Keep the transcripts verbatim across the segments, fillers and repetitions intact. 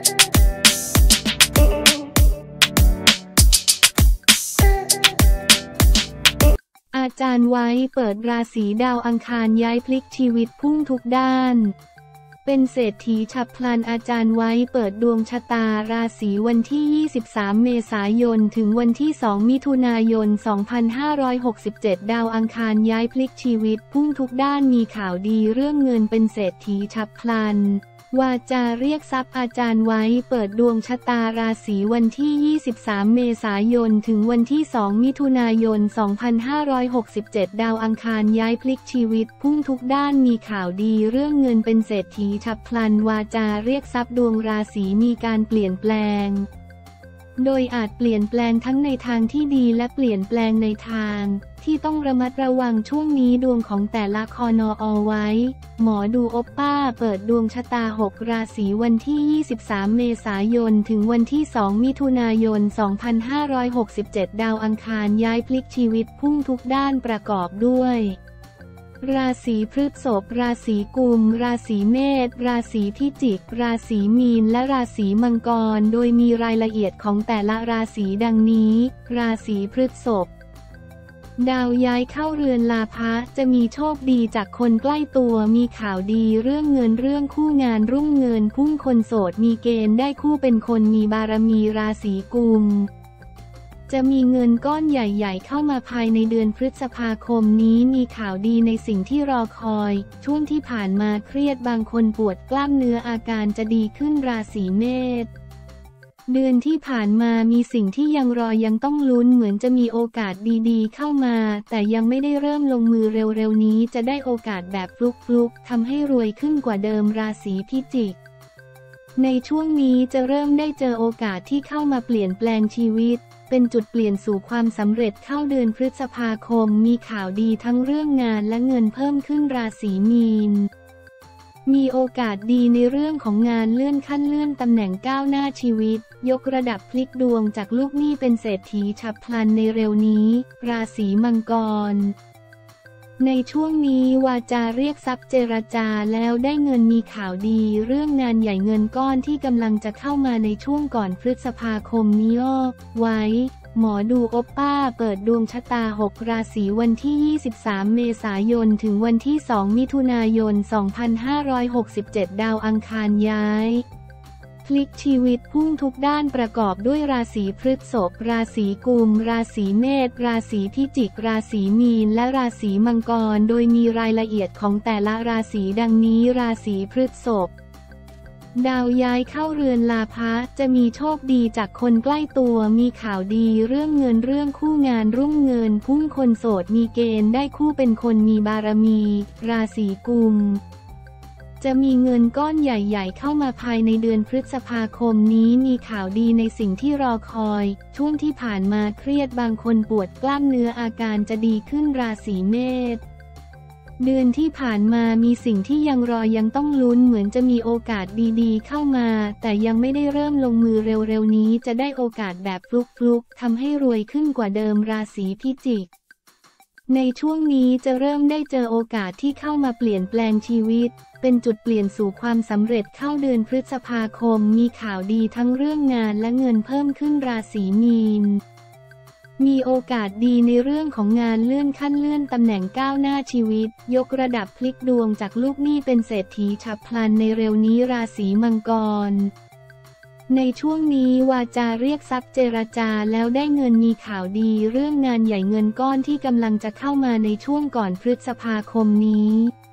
อาจารย์ไว้เปิดราศีดาวอังคารย้ายพลิกชีวิตพุ่งทุกด้านเป็นเศรษฐีฉับพลันอาจารย์ไว้เปิดดวงชะตาราศีวันที่ยี่สิบสามเมษายนถึงวันที่สองมิถุนายนสองพันห้าร้อยหกสิบเจ็ดดาวอังคารย้ายพลิกชีวิตพุ่งทุกด้านมีข่าวดีเรื่องเงินเป็นเศรษฐีฉับพลันวาจาเรียกทรัพย์อาจารย์ไว้เปิดดวงชะตาราศีวันที่ยี่สิบสามเมษายนถึงวันที่สองมิถุนายนสองพันห้าร้อยหกสิบเจ็ดดาวอังคารย้ายพลิกชีวิตพุ่งทุกด้านมีข่าวดีเรื่องเงินเป็นเศรษฐีฉับพลันวาจาเรียกทรัพย์ดวงราศีมีการเปลี่ยนแปลงโดยอาจเปลี่ยนแปลงทั้งในทางที่ดีและเปลี่ยนแปลงในทางที่ต้องระมัดระวังช่วงนี้ดวงของแต่ละคอนออไว้หมอดูโอปป้าเปิดดวงชะตาหกราศีวันที่ยี่สิบสามเมษายนถึงวันที่สองมิถุนายนสองพันห้าร้อยหกสิบเจ็ดดาวอังคารย้ายพลิกชีวิตพุ่งทุกด้านประกอบด้วยราศีพฤษภราศีกุมราศีเมษราศีพิจิกราศีมีนและราศีมังกรโดยมีรายละเอียดของแต่ละราศีดังนี้ราศีพฤษภดาวย้ายเข้าเรือนลาภะจะมีโชคดีจากคนใกล้ตัวมีข่าวดีเรื่องเงินเรื่องคู่งานรุ่งเงินพุ่งคนโสดมีเกณฑ์ได้คู่เป็นคนมีบารมีราศีกุมจะมีเงินก้อนใหญ่ๆเข้ามาภายในเดือนพฤษภาคมนี้มีข่าวดีในสิ่งที่รอคอยช่วงที่ผ่านมาเครียดบางคนปวดกล้ามเนื้ออาการจะดีขึ้นราศีเมษเดือนที่ผ่านมามีสิ่งที่ยังรอยังต้องลุ้นเหมือนจะมีโอกาสดีๆเข้ามาแต่ยังไม่ได้เริ่มลงมือเร็วๆนี้จะได้โอกาสแบบฟลุกๆทำให้รวยขึ้นกว่าเดิมราศีพิจิกในช่วงนี้จะเริ่มได้เจอโอกาสที่เข้ามาเปลี่ยนแปลงชีวิตเป็นจุดเปลี่ยนสู่ความสำเร็จเข้าเดือนพฤษภาคมมีข่าวดีทั้งเรื่องงานและเงินเพิ่มขึ้นราศีมีนมีโอกาสดีในเรื่องของงานเลื่อนขั้นเลื่อนตำแหน่งก้าวหน้าชีวิตยกระดับพลิกดวงจากลูกหนี้เป็นเศรษฐีฉับพลันในเร็วนี้ราศีมังกรในช่วงนี้วาจาเรียกทรัพย์เจรจาแล้วได้เงินมีข่าวดีเรื่องงานใหญ่เงินก้อนที่กำลังจะเข้ามาในช่วงก่อนพฤษภาคมนี้อ้อไว้หมอดูโอปป้าเปิดดวงชะตาหกราศีวันที่ยี่สิบสามเมษายนถึงวันที่สองมิถุนายนสองพันห้าร้อยหกสิบเจ็ดดาวอังคารย้ายพลิกชีวิตพุ่งทุกด้านประกอบด้วยราศีพฤษภราศีกุมราศีเมษราศีพิจิกราศีมีนและราศีมังกรโดยมีรายละเอียดของแต่ละราศีดังนี้ราศีพฤษภดาวย้ายเข้าเรือนลาภะจะมีโชคดีจากคนใกล้ตัวมีข่าวดีเรื่องเงินเรื่องคู่งานรุ่งเงินพุ่งคนโสดมีเกณฑ์ได้คู่เป็นคนมีบารมีราศีกุมจะมีเงินก้อนใหญ่ๆเข้ามาภายในเดือนพฤษภาคมนี้มีข่าวดีในสิ่งที่รอคอยช่วงที่ผ่านมาเครียดบางคนปวดกล้ามเนื้ออาการจะดีขึ้นราศีเมษเดือนที่ผ่านมามีสิ่งที่ยังรอยังต้องลุ้นเหมือนจะมีโอกาสดีๆเข้ามาแต่ยังไม่ได้เริ่มลงมือเร็วๆนี้จะได้โอกาสแบบฟลุกๆทำให้รวยขึ้นกว่าเดิมราศีพิจิกในช่วงนี้จะเริ่มได้เจอโอกาสที่เข้ามาเปลี่ยนแปลงชีวิตเป็นจุดเปลี่ยนสู่ความสำเร็จเข้าเดือนพฤษภาคมมีข่าวดีทั้งเรื่องงานและเงินเพิ่มขึ้นราศีมีนมีโอกาสดีในเรื่องของงานเลื่อนขั้นเลื่อนตำแหน่งก้าวหน้าชีวิตยกระดับพลิกดวงจากลูกหนี้เป็นเศรษฐีฉับพลันในเร็วนี้ราศีมังกรในช่วงนี้วาจาเรียกทรัพย์เจรจาแล้วได้เงินมีข่าวดีเรื่องงานใหญ่เงินก้อนที่กำลังจะเข้ามาในช่วงก่อนพฤษภาคมนี้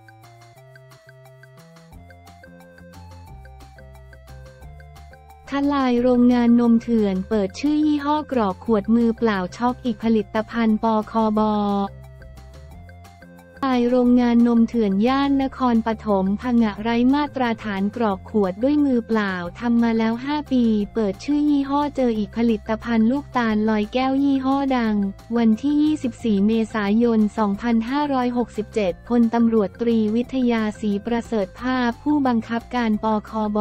ทลายโรงงานนมเถื่อนเปิดชื่อยี่ห้อกรอกขวดมือเปล่าช็อกอีกผลิตภัณฑ์ปคบทลายโรงงานนมเถื่อนย่านนครปฐมผงะไร้มาตรฐานกรอกขวดด้วยมือเปล่าทำมาแล้วห้าปีเปิดชื่อยี่ห้อเจออีกผลิตภัณฑ์ลูกตาลลอยแก้วยี่ห้อดังวันที่ยี่สิบสี่เมษายนสองพันห้าร้อยหกสิบเจ็ดพลตำรวจตรีวิทยาศรีประเสริฐภาพผู้บังคับการปคบ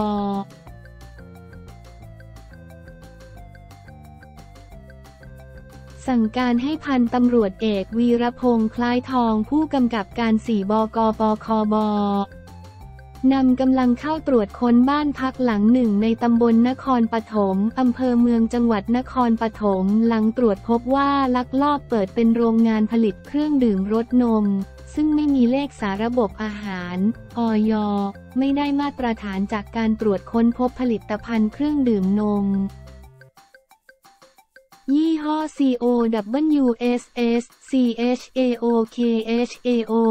สั่งการให้พันตำรวจเอกวีรพงษ์คล้ายทองผู้กำกับการสี่บกปคบนำกำลังเข้าตรวจค้นบ้านพักหลังหนึ่งในตำบลนครปฐมอำเภอเมืองจังหวัดนครปฐมหลังตรวจพบว่าลักลอบเปิดเป็นโรงงานผลิตเครื่องดื่มรสนมซึ่งไม่มีเลขสาระบบอาหาร อย ไม่ได้มาตรฐานจากการตรวจค้นพบผลิตภัณฑ์เครื่องดื่มนมยี่ห้อ ซี โอ ดับเบิลยู เอส เอส ซี เอช เอ โอ เค เอช เอ โอ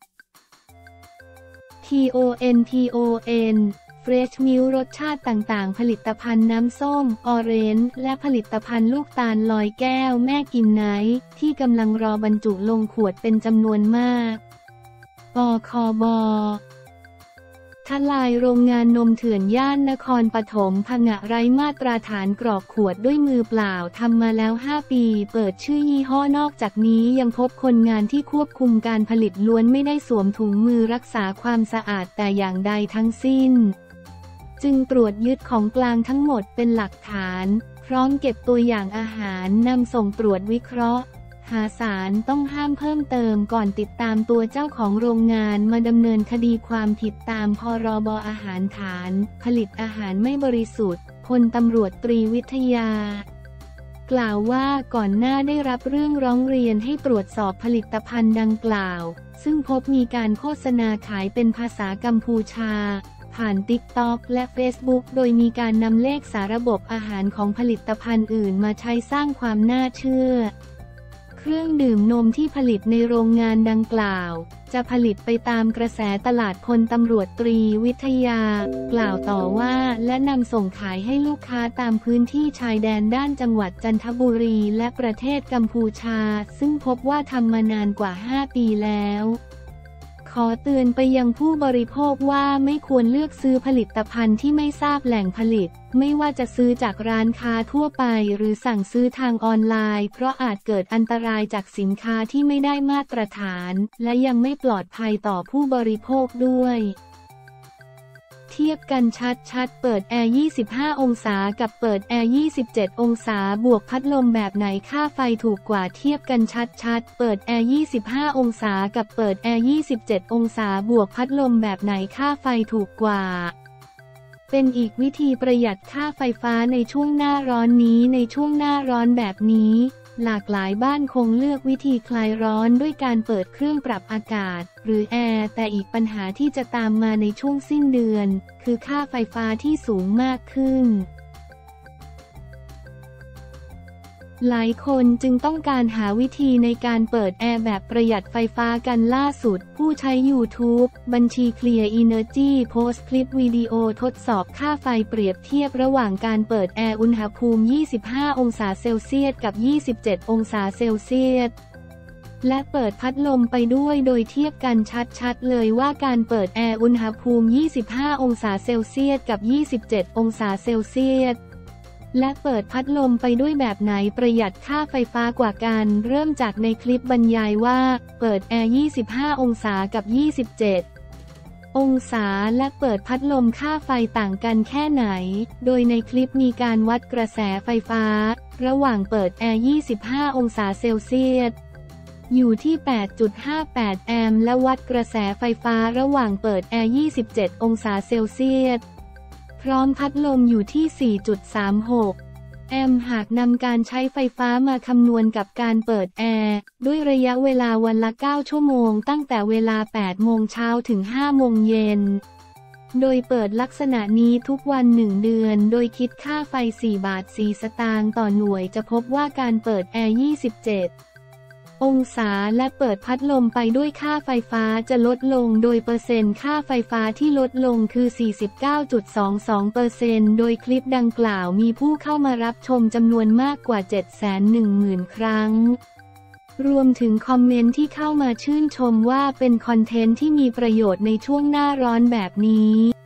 ที โอ เอ็น ที โอ เอ็น Fresh Milk รสชาติต่างๆผลิตภัณฑ์น้ำส้มออเรนจ์และผลิตภัณฑ์ลูกตาลลอยแก้วแม่กินไนท์ที่กำลังรอบรรจุลงขวดเป็นจำนวนมากปคบ.ทลายโรงงานนมเถื่อนย่านนครปฐมผงะไร้มาตรฐานกรอกขวดด้วยมือเปล่าทำมาแล้วห้าปีเปิดชื่อยี่ห้อนอกจากนี้ยังพบคนงานที่ควบคุมการผลิตล้วนไม่ได้สวมถุงมือรักษาความสะอาดแต่อย่างใดทั้งสิ้นจึงตรวจยึดของกลางทั้งหมดเป็นหลักฐานพร้อมเก็บตัวอย่างอาหารนำส่งตรวจวิเคราะห์หาสารต้องห้ามเพิ่มเติมก่อนติดตามตัวเจ้าของโรงงานมาดำเนินคดีความผิดตามพรบอาหารฐานผลิตอาหารไม่บริสุทธิ์พลตำรวจตรีวิทยากล่าวว่าก่อนหน้าได้รับเรื่องร้องเรียนให้ตรวจสอบผลิตภัณฑ์ดังกล่าวซึ่งพบมีการโฆษณาขายเป็นภาษากัมพูชาผ่าน ติ๊กต็อก และ เฟซบุ๊ก โดยมีการนำเลขสาระบบอาหารของผลิตภัณฑ์อื่นมาใช้สร้างความน่าเชื่อเครื่องดื่มนมที่ผลิตในโรงงานดังกล่าวจะผลิตไปตามกระแสตลาดพลตำรวจตรีวิทยากล่าวต่อว่าและนำส่งขายให้ลูกค้าตามพื้นที่ชายแดนด้านจังหวัดจันทบุรีและประเทศกัมพูชาซึ่งพบว่าทำมานานกว่าห้าปีแล้วขอเตือนไปยังผู้บริโภคว่าไม่ควรเลือกซื้อผลิตภัณฑ์ที่ไม่ทราบแหล่งผลิตไม่ว่าจะซื้อจากร้านค้าทั่วไปหรือสั่งซื้อทางออนไลน์เพราะอาจเกิดอันตรายจากสินค้าที่ไม่ได้มาตรฐานและยังไม่ปลอดภัยต่อผู้บริโภคด้วยเทียบกันชัดๆเปิดแอร์ยี่สิบห้าองศากับเปิดแอร์ยี่สิบเจ็ดองศาบวกพัดลมแบบไหนค่าไฟถูกกว่าเทียบกันชัดๆเปิดแอร์ยี่สิบห้าองศากับเปิดแอร์ยี่สิบเจ็ดองศาบวกพัดลมแบบไหนค่าไฟถูกกว่าเป็นอีกวิธีประหยัดค่าไฟฟ้าในช่วงหน้าร้อนนี้ในช่วงหน้าร้อนแบบนี้หลากหลายบ้านคงเลือกวิธีคลายร้อนด้วยการเปิดเครื่องปรับอากาศหรือแอร์แต่อีกปัญหาที่จะตามมาในช่วงสิ้นเดือนคือค่าไฟฟ้าที่สูงมากขึ้นหลายคนจึงต้องการหาวิธีในการเปิดแอร์แบบประหยัดไฟฟ้ากันล่าสุดผู้ใช้ ยูทูบ บัญชี Clear Energy โพสต์คลิปวิดีโอทดสอบค่าไฟเปรียบเทียบระหว่างการเปิดแอร์อุณหภูมิ ยี่สิบห้า องศาเซลเซียสกับ ยี่สิบเจ็ด องศาเซลเซียสและเปิดพัดลมไปด้วยโดยเทียบกันชัดๆเลยว่าการเปิดแอร์อุณหภูมิ ยี่สิบห้า องศาเซลเซียสกับ ยี่สิบเจ็ด องศาเซลเซียสและเปิดพัดลมไปด้วยแบบไหนประหยัดค่าไฟฟ้ากว่ากันเริ่มจากในคลิปบรรยายว่าเปิดแอร์ ยี่สิบห้า องศากับ ยี่สิบเจ็ด องศาและเปิดพัดลมค่าไฟต่างกันแค่ไหนโดยในคลิปมีการวัดกระแสไฟฟ้าระหว่างเปิดแอร์ ยี่สิบห้า องศาเซลเซียสอยู่ที่ แปดจุดห้าแปด แอมป์และวัดกระแสไฟฟ้าระหว่างเปิดแอร์ ยี่สิบเจ็ด องศาเซลเซียสพร้อมพัดลมอยู่ที่ สี่จุดสามหก แอมป์หากนำการใช้ไฟฟ้ามาคำนวณกับการเปิดแอร์ด้วยระยะเวลาวันละเก้าชั่วโมงตั้งแต่เวลา แปดโมงเช้าถึง ห้าโมงเย็นโดยเปิดลักษณะนี้ทุกวันหนึ่งเดือนโดยคิดค่าไฟสี่บาทสี่สตางค์ต่อหน่วยจะพบว่าการเปิดแอร์ ยี่สิบเจ็ดองศาและเปิดพัดลมไปด้วยค่าไฟฟ้าจะลดลงโดยเปอร์เซ็นต์ค่าไฟฟ้าที่ลดลงคือ สี่สิบเก้าจุดสองสองเปอร์เซ็นต์ โดยคลิปดังกล่าวมีผู้เข้ามารับชมจำนวนมากกว่า เจ็ดแสนหนึ่งหมื่น ครั้งรวมถึงคอมเมนต์ที่เข้ามาชื่นชมว่าเป็นคอนเทนต์ที่มีประโยชน์ในช่วงหน้าร้อนแบบนี้